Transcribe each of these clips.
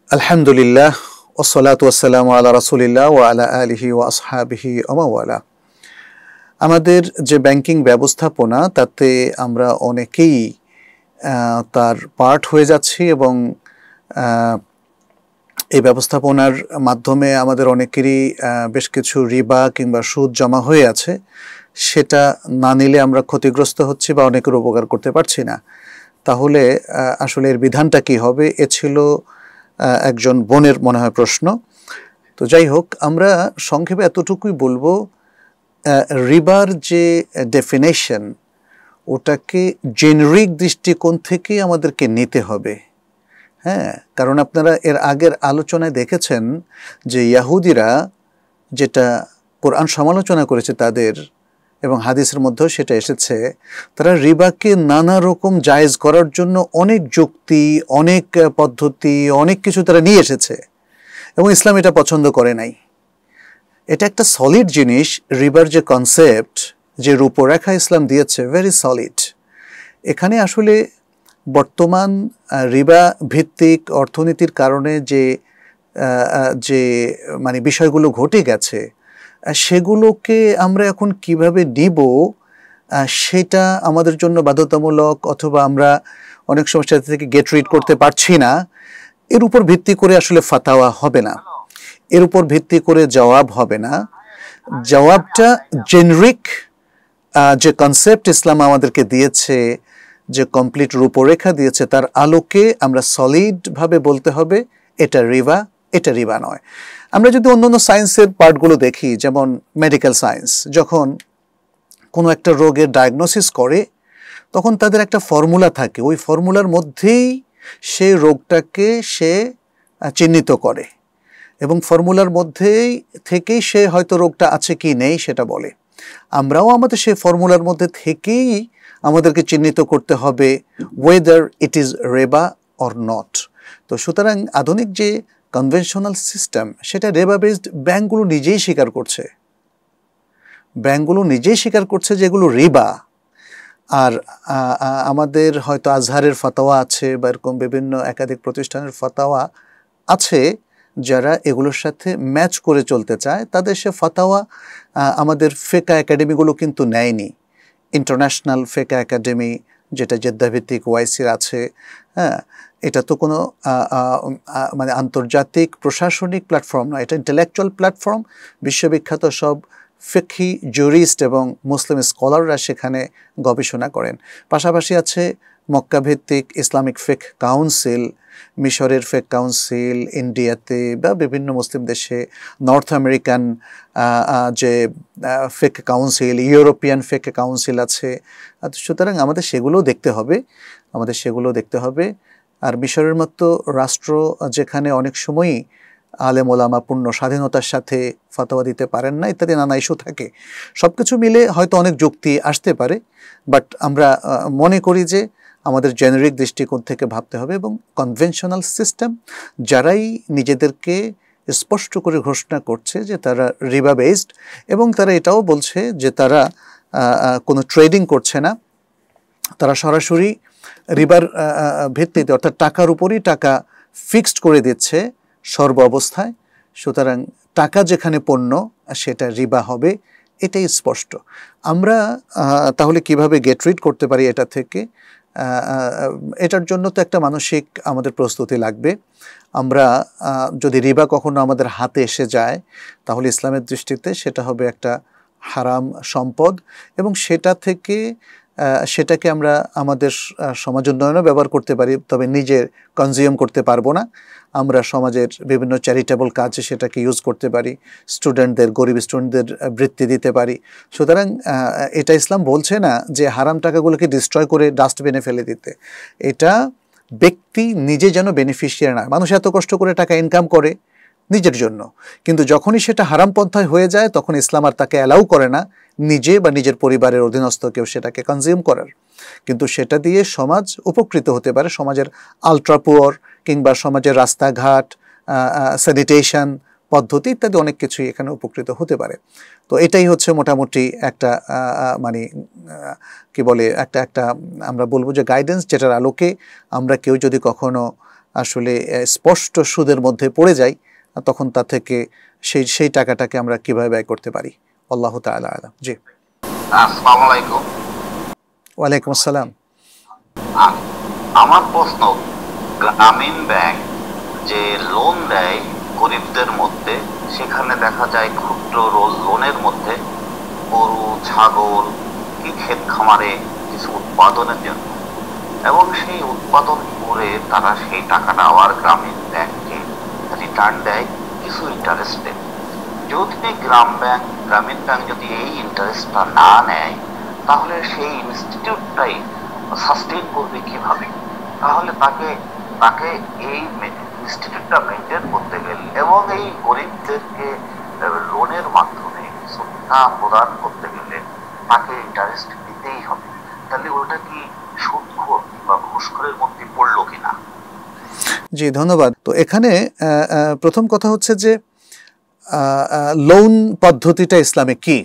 আলহামদুলিল্লাহ ওয়াসসালাতু ওয়াসসালামু আলা রাসূলিল্লাহ ওয়া আলা আলিহি ওয়া আসহাবিহি ওয়া মাওয়ালা। আমাদের যে ব্যাংকিং ব্যবস্থাপনা তাতে আমরা অনেকেই তার পার্ট হয়ে যাচ্ছি এবং এই ব্যবস্থাপনার মাধ্যমে আমাদের অনেকেরই বেশ কিছু রিবা কিংবা সুদ জমা হয়ে আছে, সেটা না নিলে আমরা ক্ষতিগ্রস্ত হচ্ছি বা অনেকের উপকার করতে পারছি না। তাহলে আসলে এর বিধানটা কী হবে, এ ছিল একজন বোনের মনে হয় প্রশ্ন। তো যাই হোক, আমরা সংক্ষেপে এতটুকুই বলবো, রিবার যে ডেফিনেশন ওটাকে জেনেরিক দৃষ্টিকোণ থেকে আমাদেরকে নিতে হবে। হ্যাঁ, কারণ আপনারা এর আগের আলোচনায় দেখেছেন যে ইহুদিরা যেটা কোরআন সমালোচনা করেছে তাদের, এবং হাদিসের মধ্যেও সেটা এসেছে, তারা রিবাকে নানা রকম জায়েজ করার জন্য অনেক যুক্তি, অনেক পদ্ধতি, অনেক কিছু তারা নিয়ে এসেছে এবং ইসলাম এটা পছন্দ করে নাই। এটা একটা সলিড জিনিস, রিবার যে কনসেপ্ট, যে রূপরেখা ইসলাম দিয়েছে, ভেরি সলিড। এখানে আসলে বর্তমান রিবা ভিত্তিক অর্থনীতির কারণে যে মানে বিষয়গুলো ঘটে গেছে, সেগুলোকে আমরা এখন কিভাবে নিব সেটা আমাদের জন্য বাধ্যতামূলক, অথবা আমরা অনেক সময় সেটা থেকে গেট রিড করতে পারছি না, এর উপর ভিত্তি করে আসলে ফাতাওয়া হবে না, এর উপর ভিত্তি করে জবাব হবে না। জবাবটা জেনেরিক যে কনসেপ্ট ইসলাম আমাদেরকে দিয়েছে, যে কমপ্লিট রূপরেখা দিয়েছে, তার আলোকে আমরা সলিডভাবে বলতে হবে এটা রিবা, এটা রিবা নয়। আমরা যদি অন্যান্য সায়েন্সের পার্টগুলো দেখি, যেমন মেডিকেল সায়েন্স যখন কোনো একটা রোগের ডায়াগনোসিস করে, তখন তাদের একটা ফর্মুলা থাকে, ওই ফর্মুলার মধ্যেই সে রোগটাকে সে চিহ্নিত করে এবং ফর্মুলার মধ্যেই থেকেই সে হয়তো রোগটা আছে কি নেই সেটা বলে। আমরাও আমাদের সেই ফর্মুলার মধ্যে থেকেই আমাদেরকে চিহ্নিত করতে হবে whether it is riba or not. তো সুতরাং আধুনিক যে কনভেনশনাল সিস্টেম, সেটা রেবা বেসড ব্যাংকগুলো নিজেই স্বীকার করছে, ব্যাংকগুলো নিজেই স্বীকার করছে যে এগুলো রিবা। আর আমাদের হয়তো আজহারের ফাতাওয়া আছে বা এরকম বিভিন্ন একাধিক প্রতিষ্ঠানের ফাতাওয়া আছে, যারা এগুলোর সাথে ম্যাচ করে চলতে চায়, তাদের সে ফাতাওয়া আমাদের ফেকা একাডেমিগুলো কিন্তু নেয়নি। ইন্টারন্যাশনাল ফেকা একাডেমি, যেটা জেদ্দাভিত্তিক ওয়াইসির আছে, হ্যাঁ, এটা তো কোনো মানে আন্তর্জাতিক প্রশাসনিক প্ল্যাটফর্ম নয়, এটা ইন্টেলেকচুয়াল প্ল্যাটফর্ম। বিশ্ববিখ্যাত সব ফিকহি জুরিস্ট এবং মুসলিম স্কলাররা সেখানে গবেষণা করেন। পাশাপাশি আছে মক্কাভিত্তিক ইসলামিক ফেক কাউন্সিল, মিশরের ফেক কাউন্সিল, ইন্ডিয়াতে বা বিভিন্ন মুসলিম দেশে, নর্থ আমেরিকান যে ফেক কাউন্সিল, ইউরোপিয়ান ফেক কাউন্সিল আছে। সুতরাং আমাদের সেগুলোও দেখতে হবে। আর মিশরের মতো রাষ্ট্র, যেখানে অনেক সময়ই আলেম ওলামা পূর্ণ স্বাধীনতার সাথে ফতোয়া দিতে পারেন না, ইত্যাদি নানা ইস্যু থাকে, সব কিছু মিলে হয়তো অনেক যুক্তি আসতে পারে। বাট আমরা মনে করি যে আমাদের জেনেরিক দৃষ্টিকোণ থেকে ভাবতে হবে, এবং কনভেনশনাল সিস্টেম যারাই নিজেদেরকে স্পষ্ট করে ঘোষণা করছে যে তারা রিবা বেসড, এবং তারা এটাও বলছে যে তারা কোনো ট্রেডিং করছে না, তারা সরাসরি রিবার ভিত্তিতে, অর্থাৎ টাকার উপরই টাকা ফিক্সড করে দিচ্ছে সর্ব অবস্থায়। সুতরাং টাকা যেখানে পণ্য, সেটা রিবা হবে, এটাই স্পষ্ট। আমরা তাহলে কিভাবে গেট রিড করতে পারি এটা থেকে? এটার জন্য তো একটা মানসিক আমাদের প্রস্তুতি লাগবে। আমরা যদি রিবা কখনো আমাদের হাতে এসে যায়, তাহলে ইসলামের দৃষ্টিতে সেটা হবে একটা হারাম সম্পদ, এবং সেটাকে আমরা আমাদের সমাজ উন্নয়নেও ব্যবহার করতে পারি, তবে নিজে কনজিউম করতে পারবো না। আমরা সমাজের বিভিন্ন চ্যারিটেবল কাজে সেটাকে ইউজ করতে পারি, স্টুডেন্টদের, গরিব স্টুডেন্টদের বৃত্তি দিতে পারি। সুতরাং এটা ইসলাম বলছে না যে হারাম টাকাগুলোকে ডিস্ট্রয় করে ডাস্টবিনে ফেলে দিতে। এটা ব্যক্তি নিজে যেন বেনিফিশিয়ারি না। মানুষ এত কষ্ট করে টাকা ইনকাম করে নিজের জন্য, কিন্তু যখনই সেটা হারাম পন্থায় হয়ে যায়, তখন ইসলাম আর তাকে অ্যালাউ করে না নিজে বা নিজের পরিবারের অধীনস্থ কেউ সেটাকে কনজিউম করার। কিন্তু সেটা দিয়ে সমাজ উপকৃত হতে পারে, সমাজের আলট্রা পুয়ার কিংবা সমাজের রাস্তাঘাট, স্যানিটেশন পদ্ধতি ইত্যাদি অনেক কিছুই এখানে উপকৃত হতে পারে। তো এটাই হচ্ছে মোটামুটি একটা মানে কি বলে, একটা আমরা বলবো যে গাইডেন্স, যেটার আলোকে আমরা কেউ যদি কখনো আসলে স্পষ্ট সুদের মধ্যে পড়ে যাই, তখন তা থেকে সেই টাকাটাকে আমরা কিভাবে ব্যয় করতে পারি। আল্লাহু তাআলা আলাম। জি, আসসালামু আলাইকুম। ওয়ালাইকুম আসসালাম। আমার প্রশ্ন, গ্রামীণ ব্যাংক যে লোন দেয় গরিবদের মধ্যে, সেখানে দেখা যায় ক্ষুদ্র লোনের মধ্যে গরু, ছাগল কি ক্ষেত খামারে কিছু উৎপাদনের জন্য, এবং সেই উৎপাদন করে তারা সেই টাকাটা আবার গ্রামীণ ব্যাংকে রিটার্ন দেয় কিছু ইন্টারেস্টে। যদি গ্রামীণ ব্যাংক যদি এই ইন্টারেস্টটা না নেয়, তাহলে সেই ইনস্টিটিউটটাই সাস্টেইন করবে কিভাবে? তাহলে তাকে এই ইনস্টিটিউটটা মেনটেন করতে গেলে এবং এই গরিবদেরকে লোনের মাধ্যমে সুবিধা প্রদান করতে গেলে তাকে ইন্টারেস্ট দিতেই হবে। তাহলে ওটা কি সুদখোর বা ঘুষখোরের মধ্যে পড়লো কিনা? জি, ধন্যবাদ। তো এখানে প্রথম কথা হচ্ছে যে লোন পদ্ধতিটা ইসলামে কি,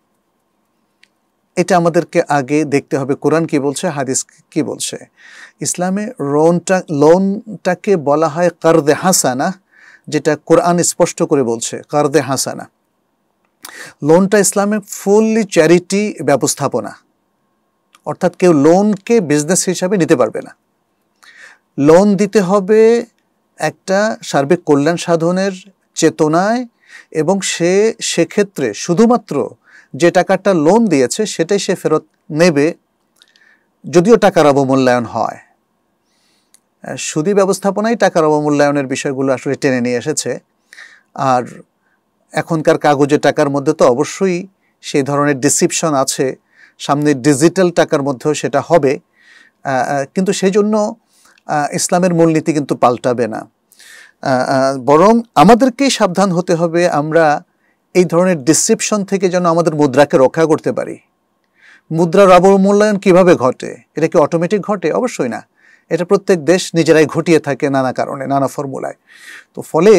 এটা আমাদেরকে আগে দেখতে হবে কোরআন কি বলছে, হাদিস কি বলছে। ইসলামে লোনটাকে বলা হয় কারদে হাসানা, যেটা কোরআন স্পষ্ট করে বলছে কারদে হাসানা। লোনটা ইসলামে ফুললি চ্যারিটি ব্যবস্থাপনা, অর্থাৎ কেউ লোনকে বিজনেস হিসাবে নিতে পারবে না। লোন দিতে হবে একটা সার্বিক কল্যাণ সাধনের চেতনায়, এবং সেক্ষেত্রে শুধুমাত্র যে টাকাটা লোন দিয়েছে সেটাই সে ফেরত নেবে, যদিও টাকার অবমূল্যায়ন হয়। সুদী ব্যবস্থাপনায় টাকার অবমূল্যায়নের বিষয়গুলো আসলে টেনে নিয়ে এসেছে। আর এখনকার কাগজে টাকার মধ্যে তো অবশ্যই সেই ধরনের ডিসিপশন আছে, সামনে ডিজিটাল টাকার মধ্যেও সেটা হবে, কিন্তু সেই জন্য ইসলামের মূলনীতি কিন্তু পাল্টাবে না। বরং আমাদেরকেই সাবধান হতে হবে আমরা এই ধরনের ডিসিপশন থেকে যেন আমাদের মুদ্রাকে রক্ষা করতে পারি। মুদ্রার অবমূল্যায়ন কিভাবে ঘটে? এটা কি অটোমেটিক ঘটে? অবশ্যই না। এটা প্রত্যেক দেশ নিজেরাই ঘটিয়ে থাকে নানা কারণে, নানা ফর্মুলায়। তো ফলে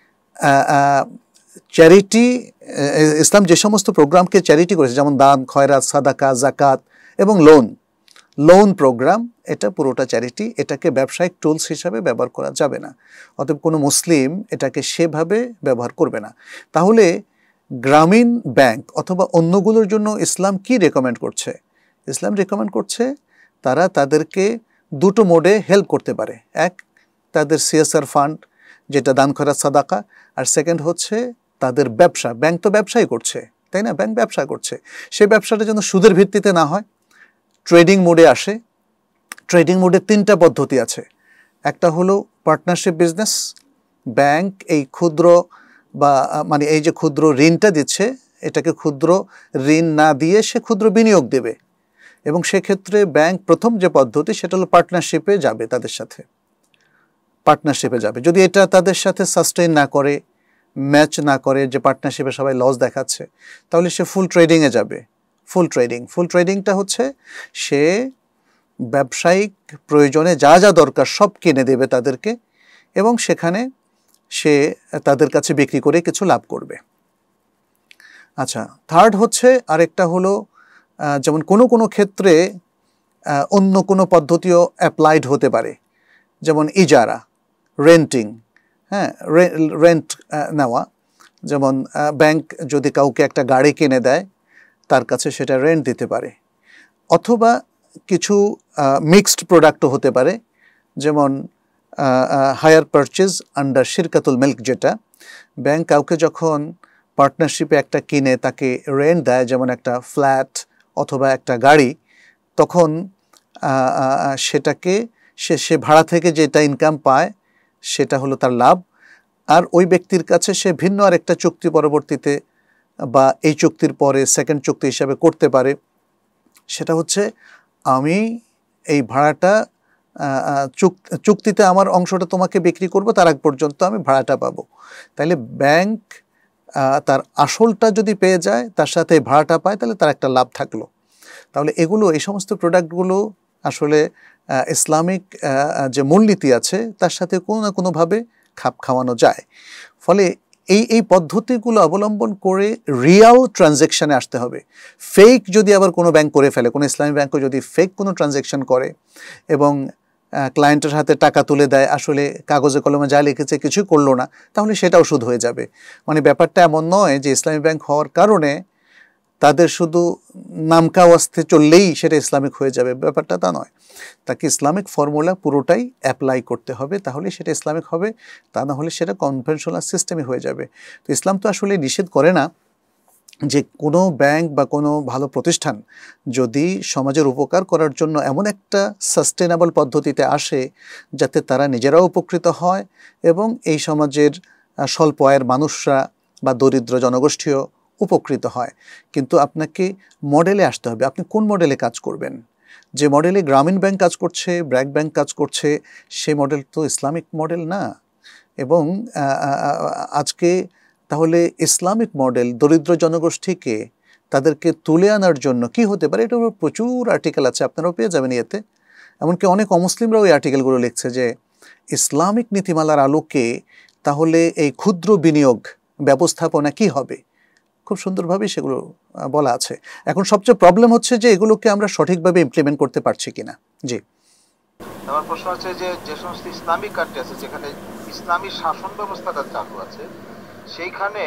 চ্যারিটি, ইসলাম যে সমস্ত প্রোগ্রামকে চ্যারিটি করেছে, যেমন দান, খয়রাত, সাদাকা, জাকাত এবং লোন প্রোগ্রাম, এটা পুরোটা চ্যারিটি। এটাকে ব্যবসায়িক টুলস হিসাবে ব্যবহার করা যাবে না। অতএব কোনো মুসলিম এটাকে সেভাবে ব্যবহার করবে না। তাহলে গ্রামীণ ব্যাংক অথবা অন্যগুলোর জন্য ইসলাম কি রেকমেন্ড করছে? ইসলাম রেকমেন্ড করছে তারা তাদেরকে দুটো মোডে হেল্প করতে পারে। এক, তাদের সিএসআর ফান্ড, যেটা দান খয়রাত সাদাকা, আর সেকেন্ড হচ্ছে তাদের ব্যবসা। ব্যাংক তো ব্যবসাই করছে, তাই না? ব্যাংক ব্যবসা করছে, সেই ব্যবসাটা যেন সুদের ভিত্তিতে না হয়, ট্রেডিং মোডে আসে। ট্রেডিং মোডে তিনটা পদ্ধতি আছে। একটা হলো পার্টনারশিপ বিজনেস। ব্যাংক এই ক্ষুদ্র মানে এই যে ক্ষুদ্র ঋণটা দিচ্ছে, এটাকে ক্ষুদ্র ঋণ না দিয়ে সে ক্ষুদ্র বিনিয়োগ দেবে, এবং সেক্ষেত্রে ব্যাংক প্রথম যে পদ্ধতি সেটা হলো পার্টনারশিপে যাবে, তাদের সাথে পার্টনারশিপে যাবে। যদি এটা তাদের সাথে সাস্টেইন না করে, ম্যাচ না করে, যে পার্টনারশিপে সবাই লস দেখাচ্ছে, তাহলে সে ফুল ট্রেডিংয়ে যাবে। ফুল ট্রেডিংটা হচ্ছে সে ব্যবসায়িক প্রয়োজনে যা যা দরকার সব কিনে দেবে তাদেরকে, এবং সেখানে সে তাদের কাছে বিক্রি করে কিছু লাভ করবে। আচ্ছা, থার্ড হচ্ছে, আরেকটা হলো যেমন কোনো ক্ষেত্রে অন্য কোনো পদ্ধতিও অ্যাপ্লাইড হতে পারে, যেমন ইজারা, রেন্টিং, হ্যাঁ, রেন্ট নেওয়া। যেমন ব্যাংক যদি কাউকে একটা গাড়ি কিনে দেয়, তার কাছে সেটা রেন্ট দিতে পারে। অথবা কিছু মিক্সড প্রোডাক্টও হতে পারে, যেমন হায়ার পারচেজ আন্ডার শিরকাতুল মিল্ক, যেটা ব্যাংক কাউকে যখন পার্টনারশিপে একটা কিনে তাকে রেন্ট দেয়, যেমন একটা ফ্ল্যাট অথবা একটা গাড়ি, তখন সেটাকে সে ভাড়া থেকে যেটা ইনকাম পায় সেটা হলো তার লাভ। আর ওই ব্যক্তির কাছে সে ভিন্ন আরেকটা চুক্তি পরবর্তীতে বা এই চুক্তির পরে সেকেন্ড চুক্তি হিসাবে করতে পারে। সেটা হচ্ছে, আমি এই ভাড়াটা চুক্তিতে আমার অংশটা তোমাকে বিক্রি করব, তার আগ পর্যন্ত আমি ভাড়াটা পাবো। তাইলে ব্যাংক তার আসলটা যদি পেয়ে যায়, তার সাথে ভাড়াটা পায়, তাহলে তার একটা লাভ থাকলো। তাহলে এই সমস্ত প্রোডাক্টগুলো আসলে ইসলামিক যে মূলনীতি আছে তার সাথে কোনো না কোনোভাবে খাপ খাওয়ানো যায়। ফলে এই পদ্ধতিগুলো অবলম্বন করে রিয়াল ট্রানজ্যাকশানে আসতে হবে। ফেক যদি আবার কোনো ব্যাংক করে ফেলে, কোনো ইসলামী ব্যাংকও যদি ফেক কোনো ট্রানজ্যাকশান করে এবং ক্লায়েন্টের হাতে টাকা তুলে দেয়, আসলে কাগজে কলমে যা লিখেছে কিছুই করলো না, তাহলে সেটাও সুদ হয়ে যাবে। মানে ব্যাপারটা এমন নয় যে ইসলামী ব্যাংক হওয়ার কারণে তাদের শুধু নামকা ওয়াস্তে চললেই সেটা ইসলামিক হয়ে যাবে, ব্যাপারটা তা নয়। তাকে ইসলামিক ফর্মুলা পুরোটাই অ্যাপ্লাই করতে হবে, তাহলে সেটা ইসলামিক হবে, তা না হলে সেটা কনভেনশনাল সিস্টেমই হয়ে যাবে। তো ইসলাম তো আসলে নিষেধ করে না যে কোনো ব্যাংক বা কোনো ভালো প্রতিষ্ঠান যদি সমাজের উপকার করার জন্য এমন একটা সাস্টেনেবল পদ্ধতিতে আসে যাতে তারা নিজেরাও উপকৃত হয় এবং এই সমাজের স্বল্প আয়ের মানুষরা বা দরিদ্র জনগোষ্ঠীও উপকৃত হয়। কিন্তু আপনাকে মডেলে আসতে হবে, আপনি কোন মডেলে কাজ করবেন। যে মডেলে গ্রামীণ ব্যাংক কাজ করছে, ব্র্যাক ব্যাংক কাজ করছে, সে মডেল তো ইসলামিক মডেল না। এবং আজকে তাহলে ইসলামিক মডেল দরিদ্র জনগোষ্ঠীকে তাদেরকে তুলে আনার জন্য কি হতে পারে, এটার উপর প্রচুর আর্টিকেল আছে, আপনারাও পেয়ে যাবেন ইয়েতে। এমনকি অনেক অমুসলিমরাও এই আর্টিকেলগুলো লিখছে যে ইসলামিক নীতিমালার আলোকে তাহলে এই ক্ষুদ্র বিনিয়োগ ব্যবস্থাপনা কি হবে, খুব সুন্দরভাবেই সেগুলো বলা আছে। এখন সবচেয়ে প্রবলেম হচ্ছে যে এগুলোকে আমরা সঠিকভাবে ইমপ্লিমেন্ট করতে পারছি কিনা। জি, আমার প্রশ্ন হচ্ছে যে যে সমস্ত ইসলামিক কান্ট্রি আছে যেখানে ইসলামী শাসন ব্যবস্থাটা চালু আছে, সেইখানে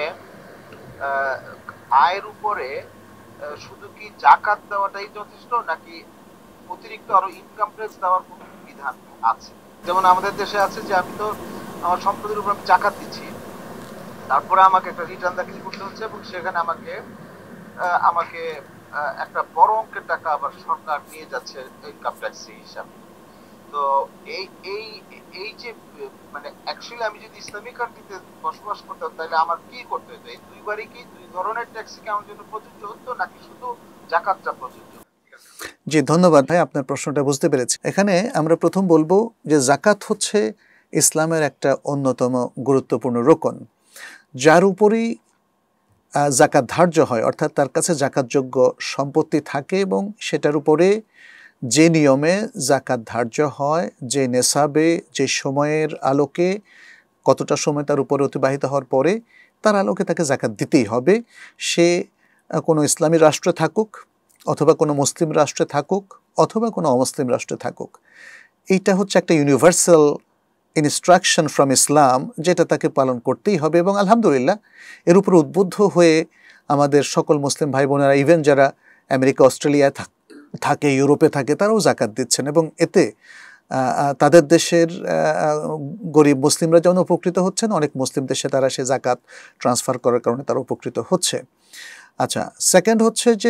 আয়ের উপরে শুধু কি জাকাত দেওয়াটাই যথেষ্ট, নাকি অতিরিক্ত আরো ইনকাম ট্যাক্স দেওয়ার কোনো বিধান আছে? যেমন আমাদের দেশে আছে যে আমি তো আমার সম্পদের উপর আমি জাকাত দিচ্ছি, তারপরে আমাকে একটা রিটার্ন দাখিল করতে হচ্ছে এবং সেখানে আমাকে আমাকে একটা বড় অঙ্কের টাকা আবার সরকার নিয়ে যাচ্ছে ইনকাম ট্যাক্স হিসাবে। তো এই এই এই যে মানে অ্যাকচুয়ালি আমি যদি ইসলামিক কান্ট্রিতে বসবাস করতাম তাহলে আমার কি করতে হতো? এই দুইবারই কি দুই ধরনের ট্যাক্স কি আমার জন্য প্রযোজ্য হতো, নাকি শুধু জাকাতটা প্রযোজ্য? জি, ধন্যবাদ ভাই, আপনার প্রশ্নটা বুঝতে পেরেছি। এখানে আমরা প্রথম বলবো যে জাকাত হচ্ছে ইসলামের একটা অন্যতম গুরুত্বপূর্ণ রোকন, যার উপরই জাকাত ধার্য হয়, অর্থাৎ তার কাছে জাকাতযোগ্য সম্পত্তি থাকে এবং সেটার উপরে যে নিয়মে জাকাত ধার্য হয়, যে নেশাবে, যে সময়ের আলোকে, কতটা সময় তার উপরে অতিবাহিত হওয়ার পরে তার আলোকে তাকে জাকাত দিতেই হবে। সে কোনো ইসলামী রাষ্ট্রে থাকুক, অথবা কোনো মুসলিম রাষ্ট্রে থাকুক, অথবা কোনো অমুসলিম রাষ্ট্রে থাকুক। এইটা হচ্ছে একটা ইউনিভার্সাল ইনস্ট্রাকশন ফ্রম ইসলাম, যেটা তাকে পালন করতেই হবে। এবং আলহামদুলিল্লাহ এর উপর উদ্বুদ্ধ হয়ে আমাদের সকল মুসলিম ভাই বোনেরা, ইভেন যারা আমেরিকা অস্ট্রেলিয়ায় থাকে, ইউরোপে থাকে, তারাও জাকাত দিচ্ছেন এবং এতে তাদের দেশের গরিব মুসলিমরা যেমন উপকৃত হচ্ছেন, অনেক মুসলিম দেশে তারা সে জাকাত ট্রান্সফার করার কারণে তারা উপকৃত হচ্ছে। আচ্ছা, সেকেন্ড হচ্ছে যে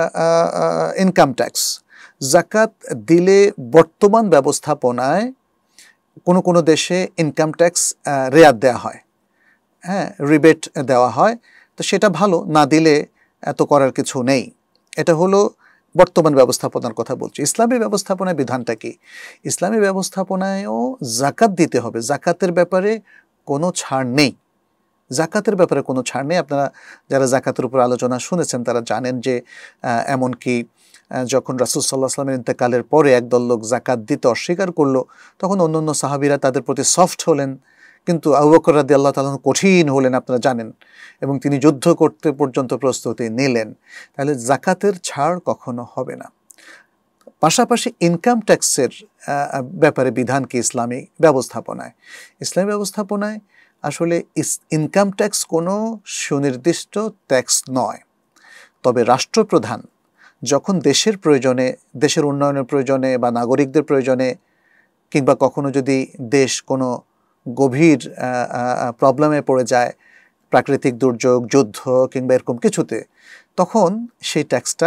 ইনকাম ট্যাক্স। জাকাত দিলে বর্তমান ব্যবস্থাপনায় কোনো কোনো দেশে ইনকাম ট্যাক্স রেয়াত দেওয়া হয়, হ্যাঁ, রিবেট দেওয়া হয়। তো সেটা ভালো, না দিলে এত করার কিছু নেই। এটা হলো বর্তমান ব্যবস্থাপনার কথা বলছি। ইসলামী ব্যবস্থাপনায় বিধানটা কি? ইসলামী ব্যবস্থাপনায়ও জাকাত দিতে হবে, জাকাতের ব্যাপারে কোনো ছাড় নেই, জাকাতের ব্যাপারে কোনো ছাড় নেই। আপনারা যারা জাকাতের উপর আলোচনা শুনেছেন তারা জানেন যে এমনকি যখন রাসূল সাল্লাল্লাহু আলাইহি ওয়াসাল্লামের ইন্তেকালের পরে একদল লোক জাকাত দিতে অস্বীকার করলো, তখন অন্যান্য সাহাবীরা তাদের প্রতি সফট হলেন, কিন্তু আবু বকর রাদিয়াল্লাহু তাআলা কঠিন হলেন, আপনারা জানেন, এবং তিনি যুদ্ধ করতে পর্যন্ত প্রস্তুতি নিলেন। তাহলে জাকাতের ছাড় কখনো হবে না। পাশাপাশি ইনকাম ট্যাক্সের ব্যাপারে বিধান কি ইসলামী ব্যবস্থাপনায়? ইসলামী ব্যবস্থাপনায় আসলে ইনকাম ট্যাক্স কোনো সুনির্দিষ্ট ট্যাক্স নয়, তবে রাষ্ট্রপ্রধান যখন দেশের প্রয়োজনে, দেশের উন্নয়নের প্রয়োজনে বা নাগরিকদের প্রয়োজনে, কিংবা কখনো যদি দেশ কোনো গভীর প্রবলেমে পড়ে যায়, প্রাকৃতিক দুর্যোগ, যুদ্ধ কিংবা এরকম কিছুতে, তখন সেই ট্যাক্সটা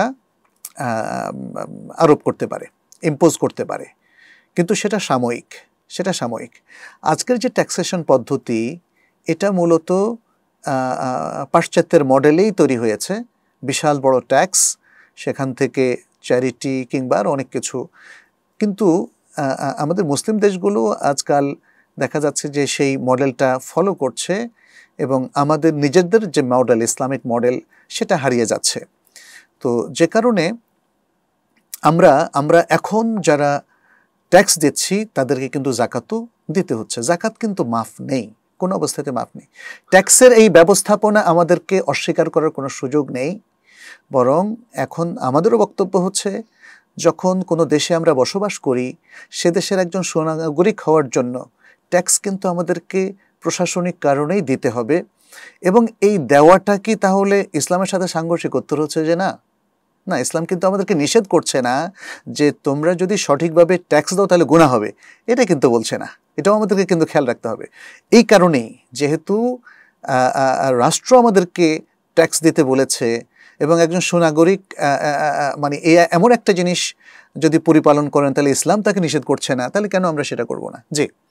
আরোপ করতে পারে, ইম্পোজ করতে পারে, কিন্তু সেটা সাময়িক, সেটা সাময়িক। আজকের যে ট্যাক্সেশন পদ্ধতি, এটা মূলত পাশ্চাত্যের মডেলেই তৈরি হয়েছে। বিশাল বড় ট্যাক্স, সেখান থেকে চ্যারিটি কিংবা আর অনেক কিছু। কিন্তু আমাদের মুসলিম দেশগুলো আজকাল দেখা যাচ্ছে যে সেই মডেলটা ফলো করছে এবং আমাদের নিজেদের যে মডেল, ইসলামিক মডেল, সেটা হারিয়ে যাচ্ছে। তো যে কারণে আমরা এখন যারা ট্যাক্স দিচ্ছি তাদেরকে কিন্তু জাকাতও দিতে হচ্ছে। জাকাত কিন্তু মাফ নেই, কোনো অবস্থাতে মাফ নেই। ট্যাক্সের এই ব্যবস্থাপনা আমাদেরকে অস্বীকার করার কোনো সুযোগ নেই। বরং এখন আমাদেরও বক্তব্য হচ্ছে, যখন কোনো দেশে আমরা বসবাস করি, সে দেশের একজন সুনাগরিক হওয়ার জন্য ট্যাক্স কিন্তু আমাদেরকে প্রশাসনিক কারণেই দিতে হবে। এবং এই দেওয়াটা কি তাহলে ইসলামের সাথে সাংঘর্ষিক? উত্তর হচ্ছে যে না, না, ইসলাম কিন্তু আমাদেরকে নিষেধ করছে না যে তোমরা যদি সঠিকভাবে ট্যাক্স দাও তাহলে গুনাহ হবে, এটা কিন্তু বলছে না। এটাও আমাদেরকে কিন্তু খেয়াল রাখতে হবে। এই কারণেই যেহেতু রাষ্ট্র আমাদেরকে ট্যাক্স দিতে বলেছে, এবং একজন সুনাগরিক মানে এমন একটা জিনিস যদি পরিপালন করেন তাহলে ইসলাম তাকে নিষেধ করছে না, তাহলে কেন আমরা সেটা করব না? জি।